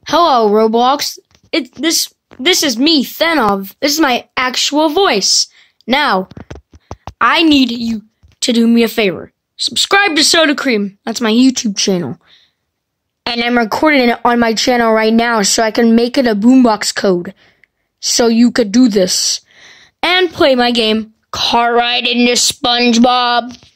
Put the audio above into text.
Hello, Roblox. This is me, Thenov. This is my actual voice. Now, I need you to do me a favor. Subscribe to Soda Cream. That's my YouTube channel. And I'm recording it on my channel right now so I can make it a boombox code. So you could do this. And play my game, Car Ride into SpongeBob.